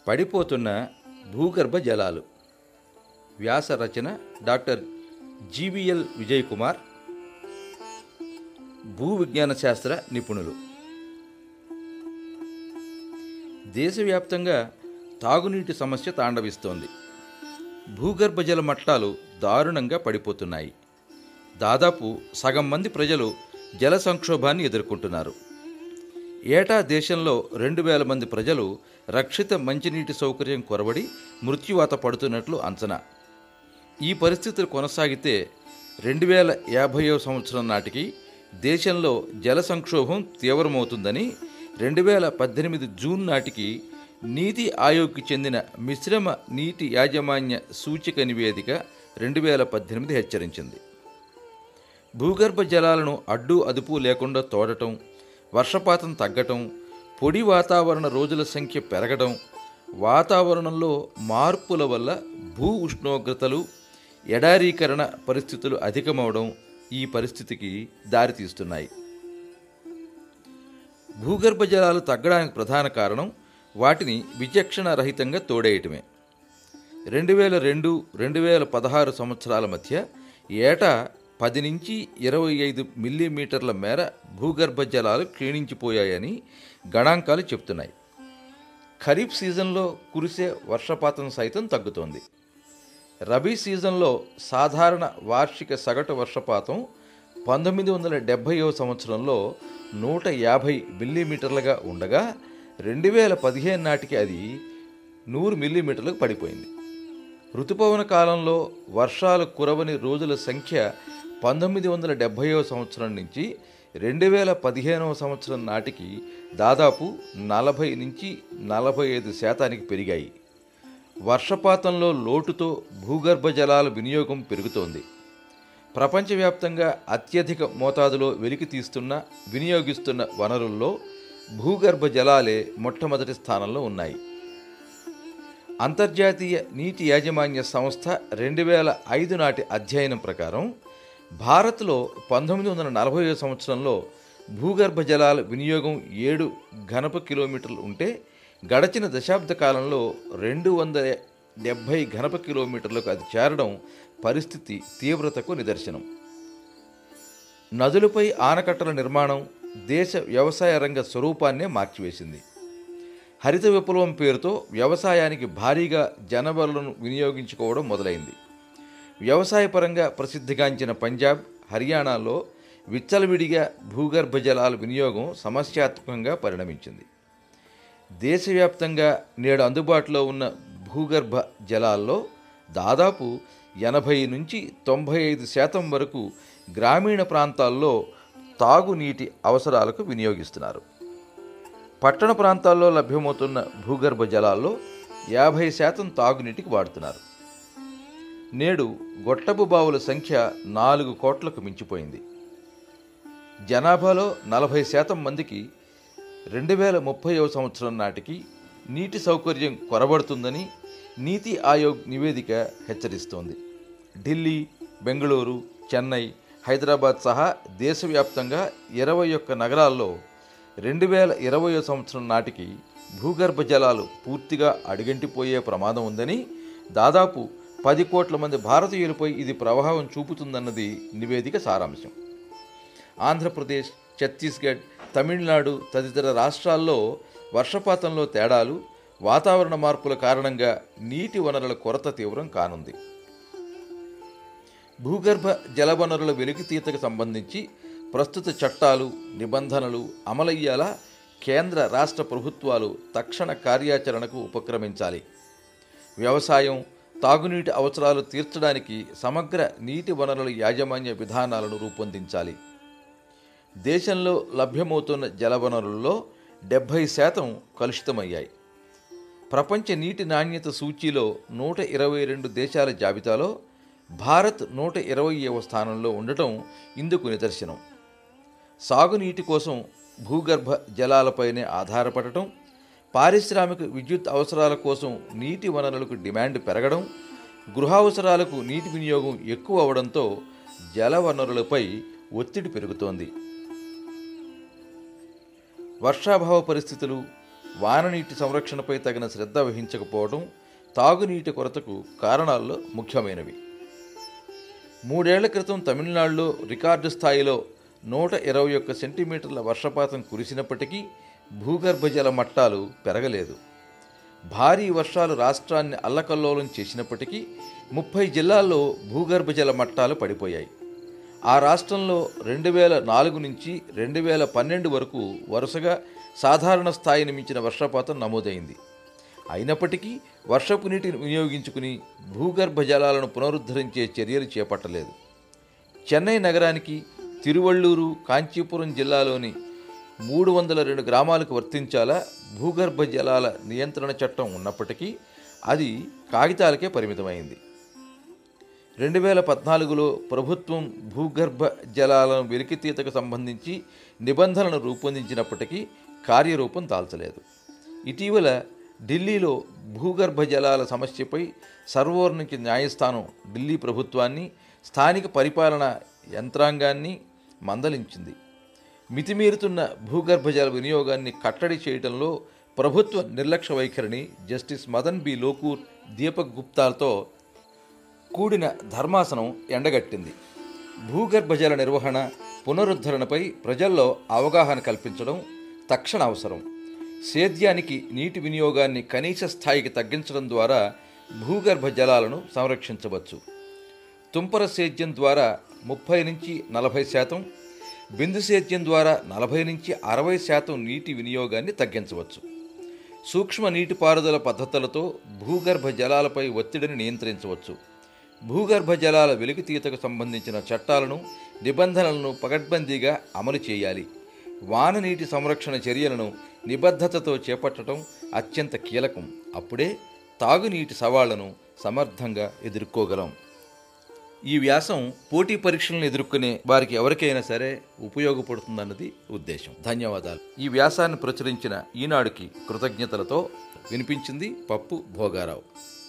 పడిపోతున్న భూగర్భ జలాలు. వ్యాస రచన డాక్టర్ జీవీఎల్ విజయ్ కుమార్, భూ విజ్ఞాన శాస్త్ర నిపుణులు. దేశవ్యాప్తంగా తాగునీటి సమస్య తాండవిస్తోంది. భూగర్భ జల మట్టాలు దారుణంగా పడిపోతున్నాయి. దాదాపు సగం మంది ప్రజలు జల సంక్షోభాన్ని ఎదుర్కొంటున్నారు. ఏటా దేశంలో 2000 మంది ప్రజలు రక్షిత మంచినీటి సౌకర్యం కొరబడి మృత్యువాత పడుతున్నట్లు అంచనా. ఈ పరిస్థితులు కొనసాగితే 2050వ సంవత్సరం నాటికి దేశంలో జల సంక్షోభం తీవ్రమవుతుందని 2018 జూన్ నాటికి నీతి ఆయోగ్కి చెందిన మిశ్రమ నీటి యాజమాన్య సూచిక నివేదిక 2018 హెచ్చరించింది. భూగర్భ జలాలను అడ్డు అదుపు లేకుండా తోడటం, వర్షపాతం తగ్గటం, పొడి వాతావరణ రోజుల సంఖ్య పెరగడం, వాతావరణంలో మార్పుల వల్ల భూ ఉష్ణోగ్రతలు, ఎడారీకరణ పరిస్థితులు అధికమవడం ఈ పరిస్థితికి దారితీస్తున్నాయి. భూగర్భ జలాలు తగ్గడానికి ప్రధాన కారణం వాటిని విచక్షణ రహితంగా తోడేయటమే. 2002-2016 సంవత్సరాల మధ్య ఏటా 10 నుంచి 25 మిల్లీమీటర్ల మేర భూగర్భ జలాలు క్షీణించిపోయాయని గణాంకాలు చెప్తున్నాయి. ఖరీఫ్ సీజన్లో కురిసే వర్షపాతం సైతం తగ్గుతోంది. రబీ సీజన్లో సాధారణ వార్షిక సగటు వర్షపాతం 1970వ సంవత్సరంలో 150 మిల్లీమీటర్లుగా ఉండగా 2015 నాటికి అది 100 మిల్లీమీటర్లకు పడిపోయింది. ఋతుపవన కాలంలో వర్షాలు కురవని రోజుల సంఖ్య 1970వ సంవత్సరం నుంచి 2015వ సంవత్సరం నాటికి దాదాపు 40 నుంచి 45% పెరిగాయి. వర్షపాతంలో లోటుతో భూగర్భ జలాల వినియోగం పెరుగుతోంది. ప్రపంచవ్యాప్తంగా అత్యధిక మోతాదులో వెలికి తీస్తున్న, వినియోగిస్తున్న వనరుల్లో భూగర్భ జలాలే మొట్టమొదటి స్థానంలో ఉన్నాయి. అంతర్జాతీయ నీటి యాజమాన్య సంస్థ 2005 నాటి అధ్యయనం ప్రకారం భారత్లో 1940వ సంవత్సరంలో భూగర్భ జలాల వినియోగం 7 ఘనపు కిలోమీటర్లు ఉంటే గడచిన దశాబ్ద కాలంలో 270 ఘనపు కిలోమీటర్లకు అది చేరడం పరిస్థితి తీవ్రతకు నిదర్శనం. నదులపై ఆనకట్టల నిర్మాణం దేశ వ్యవసాయ రంగ స్వరూపాన్నే మార్చివేసింది. హరిత విప్లవం పేరుతో వ్యవసాయానికి భారీగా జనవనరులను వినియోగించుకోవడం మొదలైంది. వ్యవసాయపరంగా ప్రసిద్ధిగాంచిన పంజాబ్, హర్యానాలో విచ్చలవిడిగా భూగర్భ జలాల వినియోగం సమస్యాత్మకంగా పరిణమించింది. దేశవ్యాప్తంగా నేడు అందుబాటులో ఉన్న భూగర్భ జలాల్లో దాదాపు 80 నుంచి 95% వరకు గ్రామీణ ప్రాంతాల్లో తాగునీటి అవసరాలకు వినియోగిస్తున్నారు. పట్టణ ప్రాంతాల్లో లభ్యమవుతున్న భూగర్భ జలాల్లో 50% తాగునీటికి వాడుతున్నారు. నేడు గొట్టపు బావుల సంఖ్య 4 కోట్లకు మించిపోయింది. జనాభాలో 40% మందికి 2030వ సంవత్సరం నాటికి నీటి సౌకర్యం కొరబడుతుందని నీతి ఆయోగ్ నివేదిక హెచ్చరిస్తోంది. ఢిల్లీ, బెంగళూరు, చెన్నై, హైదరాబాద్ సహా దేశవ్యాప్తంగా 21 నగరాల్లో 2020వ సంవత్సరం నాటికి భూగర్భ జలాలు పూర్తిగా అడుగంటిపోయే ప్రమాదం ఉందని, దాదాపు 10 కోట్ల మంది భారతీయులపై ఇది ప్రభావం చూపుతుందన్నది నివేదిక సారాంశం. ఆంధ్రప్రదేశ్, ఛత్తీస్గఢ్, తమిళనాడు తదితర రాష్ట్రాల్లో వర్షపాతంలో తేడాలు, వాతావరణ మార్పుల కారణంగా నీటి వనరుల కొరత తీవ్రం కానుంది. భూగర్భ జల వనరుల వెలికితీతకు సంబంధించి ప్రస్తుత చట్టాలు, నిబంధనలు అమలయ్యేలా కేంద్ర, రాష్ట్ర ప్రభుత్వాలు తక్షణ కార్యాచరణకు ఉపక్రమించాలి. వ్యవసాయం, తాగునీటి అవసరాలు తీర్చడానికి సమగ్ర నీటి వనరుల యాజమాన్య విధానాలను రూపొందించాలి. దేశంలో లభ్యమవుతున్న జలవనరుల్లో 70% కలుషితమయ్యాయి. ప్రపంచ నీటి నాణ్యత సూచీలో 122 దేశాల జాబితాలో భారత్ 120వ స్థానంలో ఉండటం ఇందుకు నిదర్శనం. సాగునీటి కోసం భూగర్భ జలాలపైనే ఆధారపడటం, పారిశ్రామిక విద్యుత్ అవసరాల కోసం నీటి వనరులకు డిమాండ్ పెరగడం, గృహావసరాలకు నీటి వినియోగం ఎక్కువ అవడంతో జల వనరులపై ఒత్తిడి పెరుగుతోంది. వర్షాభావ పరిస్థితులు, వాననీటి సంరక్షణపై తగిన శ్రద్ధ వహించకపోవడం తాగునీటి కొరతకు కారణాల్లో ముఖ్యమైనవి. 3 ఏళ్ల క్రితం తమిళనాడులో రికార్డు స్థాయిలో 121 సెంటీమీటర్ల వర్షపాతం కురిసినప్పటికీ భూగర్భ జల మట్టాలు పెరగలేదు. భారీ వర్షాలు రాష్ట్రాన్ని అల్లకల్లోలం చేసినప్పటికీ 30 జిల్లాల్లో భూగర్భ జల మట్టాలు పడిపోయాయి. ఆ రాష్ట్రంలో 2004 నుంచి 2012 వరకు వరుసగా సాధారణ స్థాయిని మించిన వర్షపాతం నమోదైంది. అయినప్పటికీ వర్షపు నీటిని వినియోగించుకుని భూగర్భ జలాలను పునరుద్ధరించే చర్యలు చేపట్టలేదు. చెన్నై నగరానికి, తిరువళ్ళూరు, కాంచీపురం జిల్లాలోని 302 గ్రామాలకు వర్తించాలా భూగర్భ జలాల నియంత్రణ చట్టం ఉన్నప్పటికీ అది కాగితాలకే పరిమితమైంది. 2014లో ప్రభుత్వం భూగర్భ జలాలను వెలికితీతకు సంబంధించి నిబంధనలను రూపొందించినప్పటికీ కార్యరూపం దాల్చలేదు. ఇటీవల ఢిల్లీలో భూగర్భ జలాల సమస్యపై సర్వోన్నత న్యాయస్థానం ఢిల్లీ ప్రభుత్వాన్ని, స్థానిక పరిపాలన యంత్రాంగాన్ని మందలించింది. మితిమీరుతున్న భూగర్భ జల వినియోగాన్ని కట్టడి చేయడంలో ప్రభుత్వ నిర్లక్ష్య వైఖరిని జస్టిస్ మదన్ బి లోకూర్, దీపక్ గుప్తాలతో కూడిన ధర్మాసనం ఎండగట్టింది. భూగర్భ జల నిర్వహణ, పునరుద్ధరణపై ప్రజల్లో అవగాహన కల్పించడం తక్షణ అవసరం. సేద్యానికి నీటి వినియోగాన్ని కనీస స్థాయికి తగ్గించడం ద్వారా భూగర్భ జలాలను సంరక్షించవచ్చు. తుంపర సేద్యం ద్వారా 30 నుంచి 40%, బిందు సేద్యం ద్వారా 40 నుంచి 60% నీటి వినియోగాన్ని తగ్గించవచ్చు. సూక్ష్మ నీటిపారుదల పద్ధతులతో భూగర్భ జలాలపై ఒత్తిడిని నియంత్రించవచ్చు. భూగర్భ జలాల వెలికితీతకు సంబంధించిన చట్టాలను, నిబంధనలను పకడ్బందీగా అమలు చేయాలి. వాననీటి సంరక్షణ చర్యలను నిబద్ధతతో చేపట్టడం అత్యంత కీలకం. అప్పుడే తాగునీటి సవాళ్లను సమర్థంగా ఎదుర్కోగలం. ఈ వ్యాసం పోటీ పరీక్షలను ఎదుర్కొనే వారికి ఎవరికైనా సరే ఉపయోగపడుతుందన్నది ఉద్దేశం. ధన్యవాదాలు. ఈ వ్యాసాన్ని ప్రచురించిన ఈనాడుకి కృతజ్ఞతలతో వినిపించింది పప్పు భోగారావు.